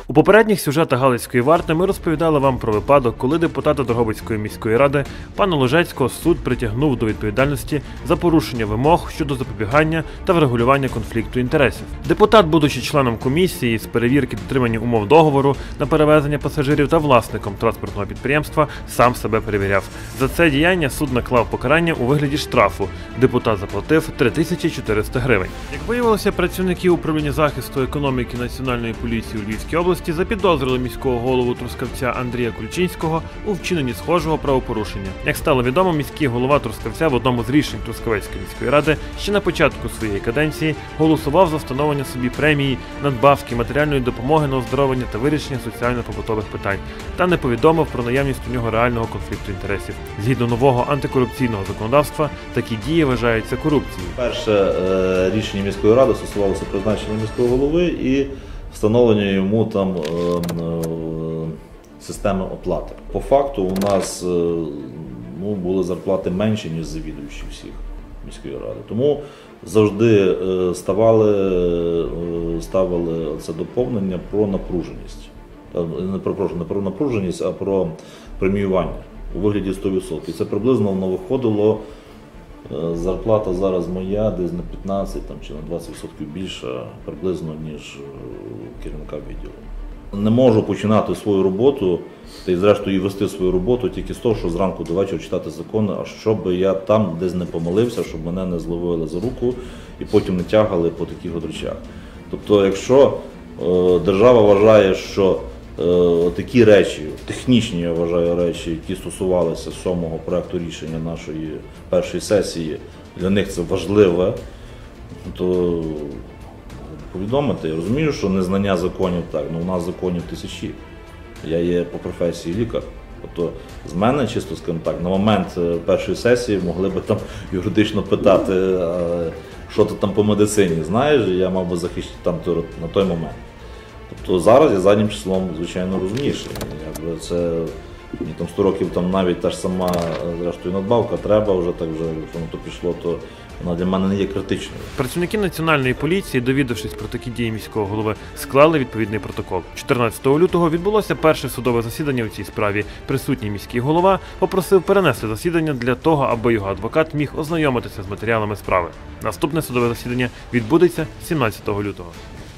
У попередніх сюжетах Галицької варти ми розповідали вам про випадок, коли депутата Дрогобицької міської ради пана Лужецького суд притягнув до відповідальності за порушення вимог щодо запобігання та врегулювання конфлікту інтересів. Депутат, будучи членом комісії з перевірки дотримання умов договору на перевезення пасажирів та власником транспортного підприємства, сам себе перевіряв. За це діяння суд наклав покарання у вигляді штрафу. Депутат заплатив 3400 гривень. Як виявилося, працівники управління захисту економіки Національної поліції у Львівській області запідозрили міського голову Трускавця Андрія Кульчинського у вчиненні схожого правопорушення. Як стало відомо, міський голова Трускавця в одному з рішень Трускавецької міської ради ще на початку своєї каденції голосував за встановлення собі премії, надбавки, матеріальної допомоги на оздоровлення та вирішення соціально-побутових питань, та не повідомив про наявність у нього реального конфлікту інтересів. Згідно нового антикорупційного законодавства, такі дії вважаються корупцією. Перше рішення міської ради стосувалося призначення міського голови і встановлення йому там системи оплати. По факту у нас були зарплати менші, ніж завідуючі всіх міської ради. Тому завжди ставили це доповнення про напруженість. Не про напруженість, а про преміювання у вигляді 100%. Це приблизно воно виходило. Зарплата зараз моя десь на 15 чи на 20% більша приблизно, ніж керівника відділу. Не можу починати свою роботу, та й зрештою і вести свою роботу тільки з того, що зранку до вечора читати закони, а щоб я там десь не помилився, щоб мене не зловили за руку і потім не тягали по таких от речах. Тобто, якщо держава вважає, що такі речі, технічні, я вважаю, речі, які стосувалися 7-го проекту рішення нашої першої сесії, для них це важливе, то повідомити. Я розумію, що незнання законів так, але у нас законів тисячі. Я є по професії лікар. Тобто з мене, чисто скажімо так, на момент першої сесії могли б там юридично питати, що ти там по медицині знаєш, і я мав би захищати там на той момент. Тобто зараз я заднім числом, звичайно, розумніший. Якби це мені там 100 років там навіть та ж сама, зрештою, надбавка треба вже так вже, якщо на то пішло, то вона для мене не є критичною. Працівники Національної поліції, довідавшись про такі дії міського голови, склали відповідний протокол. 14 лютого відбулося перше судове засідання у цій справі. Присутній міський голова попросив перенести засідання для того, аби його адвокат міг ознайомитися з матеріалами справи. Наступне судове засідання відбудеться 17 лютого.